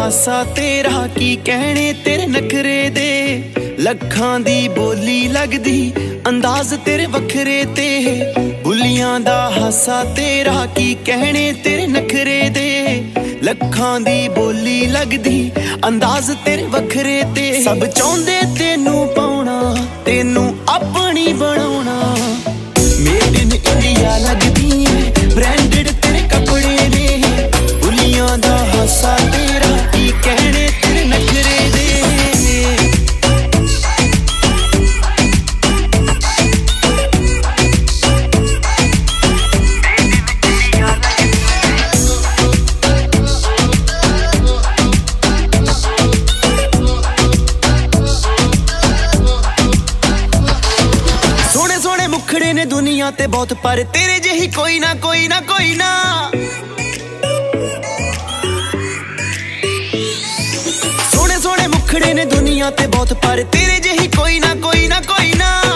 हासा तेरा की कहने तेरे नखरे दे। लखां दी बोली लगदी अंदाज तेरे वखरे ते। बुलियां दा हासा तेरा की कहने तेरे नखरे दे। लखां दी बोली लगदी अंदाज तेरे वखरे ते। सब चाहुंदे तेनू पाउणा तेनू अपनी बनाउणा। मेड इन इंडिया लगदी है ब्रांडेड तेरे कपड़े ने। बुलियां दा हासा तेरा की कहने तेरे नखरे दे। सोने सोने मुखड़े ने दुनिया ते बहुत, पर तेरे जेही कोई ना कोई ना कोई ना। सोने सोने मुखड़े ने दुनिया ते बहुत, पर तेरे जेही कोई ना कोई ना कोई ना।